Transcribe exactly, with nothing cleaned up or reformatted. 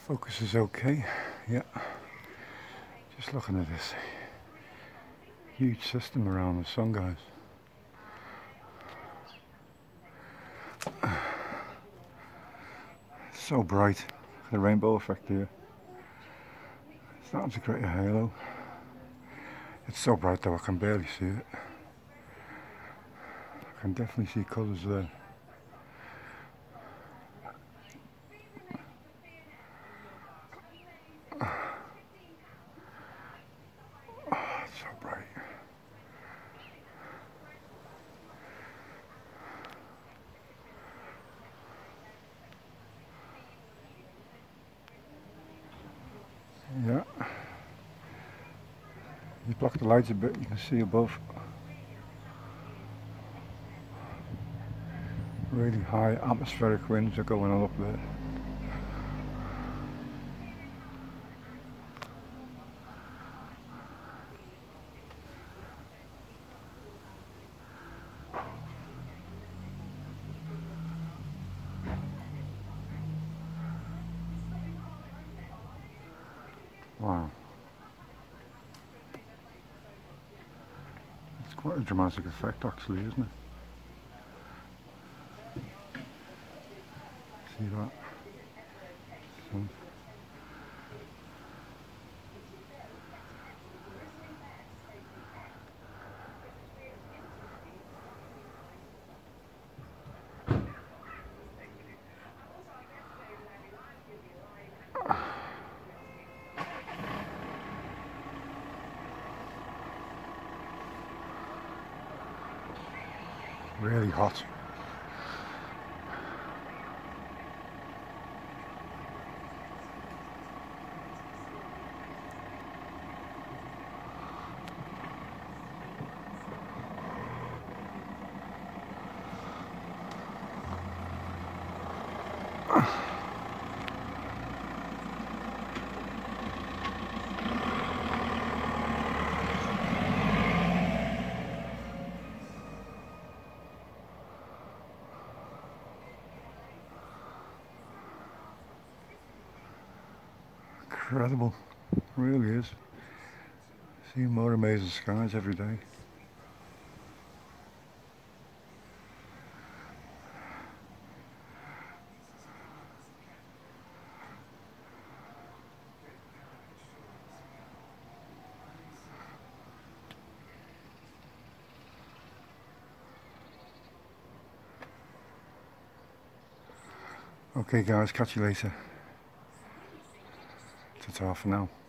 Focus is okay, yeah. Just looking at this huge system around the sun, guys. It's so bright, the rainbow effect here. It's starting to create a halo. It's so bright though I can barely see it. I can definitely see colours there. Yeah, you block the lights a bit, you can see above. Really high atmospheric winds are going on up there. Wow. It's quite a dramatic effect actually, isn't it? See that? So. Really hot. Incredible, really is. See more amazing skies every day. Okay guys, catch you later. Ta-ta for now.